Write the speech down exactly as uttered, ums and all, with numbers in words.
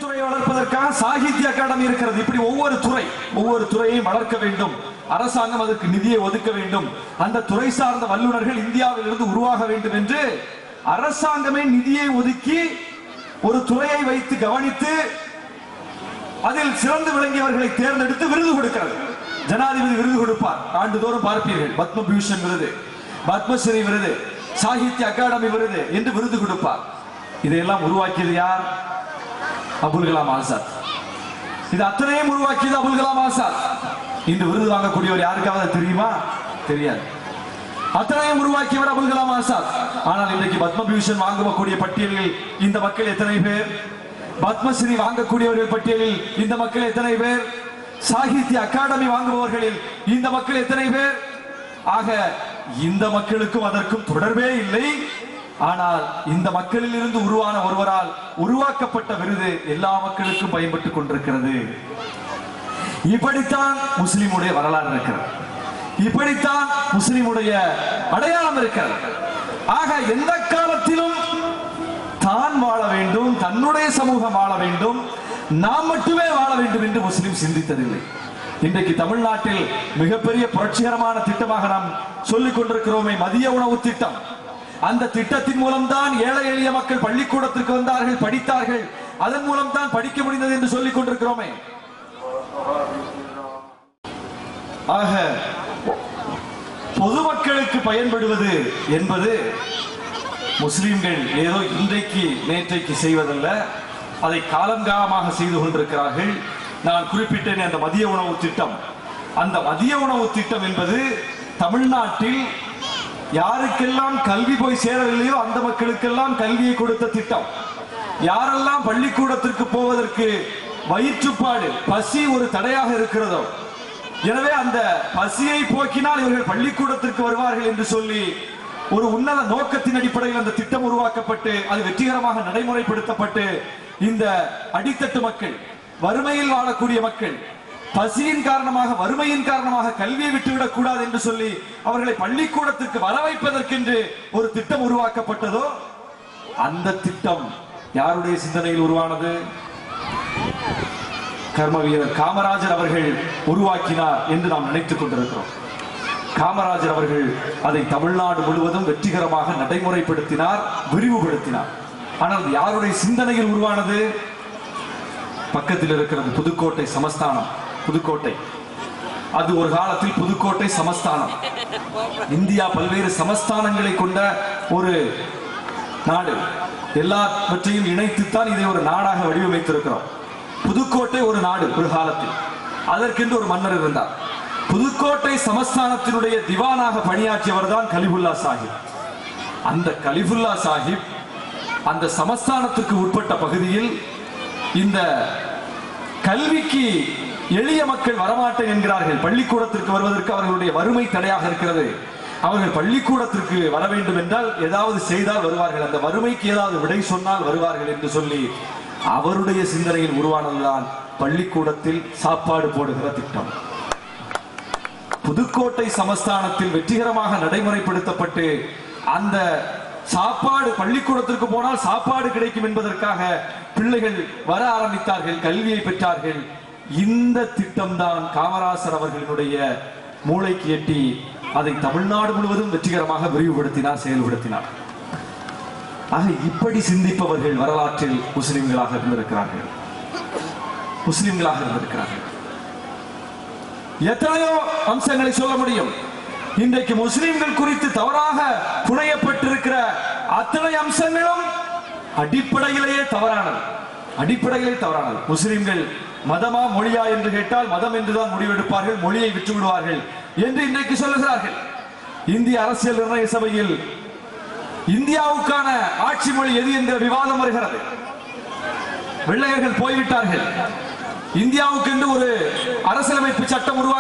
துறையை வளர்ப்பதற்காக சாகித்ய அகாடமி இருக்கிறது. இப்படி ஒவ்வொரு துறை ஒவ்வொரு துறையையும் வளர்க்க வேண்டும். அரசாங்கம் அதற்கு நிதியை ஒதுக்க வேண்டும். அந்த துறை சார்ந்த வல்லுநர்கள் இந்தியாவில் இருந்து உருவாக வேண்டும் என்று அரசாங்கமே நிதியை ஒதுக்கி ஒரு துறையை வைத்து கவனித்து அதில் சிறந்து விளங்கியவர்களை தேர்ந்தெடுத்து விருது கொடுக்கிறது. ஜனாதிபதி விருது கொடுப்பார். ஆண்டுதோறும் பார்ப்பீர்கள். பத்மபூஷன் விருது, பத்மஸ்ரீ விருது, சாகித்ய அகாடமி விருது என்று விருது கொடுப்பார். இதையெல்லாம் உருவாக்கியது யார்? அபுல் கலாம் ஆசாத். இது அத்தனையும் உருவாக்கியது அபுல் கலாம் ஆசாத். இந்த விருது வாங்கக்கூடியவர் யாருக்காவது தெரியுமா? தெரியாது. அத்தனையும் உருவாக்கியவர் அபுல் கலாம் ஆசாத். ஆனால் இன்றைக்கு பத்மபூஷன் வாங்கக்கூடிய பட்டியலில் இந்த மக்கள் எத்தனை பேர்? பத்மஸ்ரீ வாங்கக்கூடியவர்கள் பட்டியலில் இந்த மக்கள் எத்தனை பேர்? சாகித்ய அகாடமி வாங்குபவர்களில் இந்த மக்கள் எத்தனை பேர்? ஆக இந்த மக்களுக்கும் அதற்கும் தொடர்பே இல்லை. ஆனால் இந்த மக்களில் இருந்து உருவான ஒருவரால் உருவாக்கப்பட்ட விருது எல்லா மக்களுக்கும் பயன்பட்டுக் கொண்டிருக்கிறது. இப்படித்தான் முஸ்லிமுடைய வரலாறு இருக்கிறது. இப்படித்தான் முஸ்லிமுடைய அடையாளம் இருக்கிறது. ஆக எந்த காலத்திலும் தான் வாழ வேண்டும், தன்னுடைய சமூகம் வாழ வேண்டும், நாம் மட்டுமே வாழ வேண்டும் என்று முஸ்லிம் சிந்தித்ததில்லை. இன்றைக்கு தமிழ்நாட்டில் மிகப்பெரிய புரட்சிகரமான திட்டமாக நாம் சொல்லிக் கொண்டிருக்கிறோமே மதிய உணவு திட்டம். அந்த திட்டத்தின் மூலம்தான் ஏழை எளிய மக்கள் பள்ளிக்கூடத்திற்கு வந்தார்கள், படித்தார்கள். அதன் மூலம் தான் படிக்க முடிந்தது என்று சொல்லிக் கொண்டிருக்கிறோமே. ஆக பொதுமக்களுக்கு பயன்படுவது என்பது முஸ்லிம்கள் ஏதோ இன்றைக்கு நேற்றைக்கு செய்வதல்ல, அதை காலங்காலமாக செய்து கொண்டிருக்கிறார்கள். நான் குறிப்பிட்டேன் அந்த மதிய உணவு திட்டம். அந்த மதிய உணவு திட்டம் என்பது தமிழ்நாட்டில் யாருக்கெல்லாம் கல்வி போய் சேரவில்லையோ அந்த மக்களுக்கெல்லாம் கல்வியை கொடுத்த திட்டம். யாரெல்லாம் பள்ளிக்கூடத்திற்கு போவதற்கு வயிற்றுப்பாடு, பசி ஒரு தடையாக இருக்கிறதோ, எனவே அந்த பசியை போக்கினால் இவர்கள் பள்ளிக்கூடத்திற்கு வருவார்கள் என்று சொல்லி ஒரு உன்னத நோக்கத்தின் அடிப்படையில் அந்த திட்டம் உருவாக்கப்பட்டு அது வெற்றிகரமாக நடைமுறைப்படுத்தப்பட்டு இந்த அடித்தட்டு மக்கள், வறுமையில் வாழக்கூடிய மக்கள், பசியின் காரணமாக வறுமையின் காரணமாக கல்வியை விட்டுவிடக் கூடாது என்று சொல்லி அவர்களை பள்ளிக்கூடத்திற்கு வர வைப்பதற்கென்று ஒரு திட்டம் உருவாக்கப்பட்டதோ, அந்த திட்டம் யாருடைய சிந்தனையில் உருவானது? கர்ம வீரர் காமராஜர் அவர்கள் உருவாக்கினார் என்று நாம் நினைத்துக் கொண்டிருக்கிறோம். காமராஜர் அவர்கள் அதை தமிழ்நாடு முழுவதும் வெற்றிகரமாக நடைமுறைப்படுத்தினார், விரிவுபடுத்தினார். ஆனால் யாருடைய சிந்தனையில் உருவானது? பக்கத்தில் இருக்கிறது புதுக்கோட்டை சமஸ்தானம். புதுக்கோட்டை அது ஒரு காலத்தில் புதுக்கோட்டை சமஸ்தானம். இந்தியா பல்வேறு சமஸ்தானங்களை கொண்ட ஒரு நாடு. எல்லாவற்றையும் இணைத்துத்தான் இதை ஒரு நாடாக வடிவமைத்திருக்கிறோம். புதுக்கோட்டை ஒரு நாடு ஒரு காலத்தில். அதற்கென்று ஒரு மன்னர் இருந்தார். புதுக்கோட்டை சமஸ்தானத்தினுடைய திவானாக பணியாற்றியவர் தான் கலிபுல்லா சாஹிப். அந்த கலிபுல்லா சாஹிப் அந்த சமஸ்தானத்துக்கு உட்பட்ட பகுதியில் இந்த கல்விக்கு எளிய மக்கள் வரமாட்டேன் என்கிறார்கள். பள்ளிக்கூடத்திற்கு வருவதற்கு அவர்களுடைய வறுமை தடையாக இருக்கிறது. அவர்கள் பள்ளிக்கூடத்திற்கு வர வேண்டும் என்றால் ஏதாவது செய்தால் வருவார்கள், அந்த வறுமைக்கு ஏதாவது விடை சொன்னால் வருவார்கள் என்று சொல்லி அவருடைய சிந்தனையில் உருவானதுதான் பள்ளிக்கூடத்தில் சாப்பாடு போடுகிற திட்டம். புதுக்கோட்டை சமஸ்தானத்தில் வெற்றிகரமாக நடைமுறைப்படுத்தப்பட்டு அந்த சாப்பாடு, பள்ளிக்கூடத்திற்கு போனால் சாப்பாடு கிடைக்கும் என்பதற்காக பிள்ளைகள் வர ஆரம்பித்தார்கள், கல்வியை பெற்றார்கள். இந்த திட்டம்தான் காமராசர் அவர்களுடைய மூளைக்கு எட்டி அதை தமிழ்நாடு முழுவதும் வெற்றிகரமாக விரிவுபடுத்தினார், செயல்படுத்தினார். ஆக இப்படி சிந்திப்பவர்கள் வரலாற்றில் முஸ்லிம்களாக இருந்திருக்கிறார்கள். முஸ்லிம்களாக இருந்திருக்கிறார்கள். எத்தனையோ அம்சங்களை சொல்ல முடியும். இன்றைக்கு முஸ்லிம்கள் குறித்து தவறாக புனையப்பட்டிருக்கிற அத்தனை அம்சங்களும் அடிப்படையிலேயே தவறானது. அடிப்படையிலே தவறானது. முஸ்லிம்கள் மதமா மொழியா என்று கேட்டால் மதம் என்றுதான் முடிவெடுப்பார்கள், மொழியை விட்டு விடுவார்கள் என்று இன்றைக்கு சொல்லுகிறார்கள். இந்திய அரசியல் நிர்ணய சபையில் இந்தியாவுக்கான ஆட்சி மொழி எது என்ற விவாதம் வருகிறது. வெள்ளையர்கள் போய்விட்டார்கள். இந்தியாவுக்கு என்று ஒரு அரசியலமைப்பு சட்டம் உருவாக்க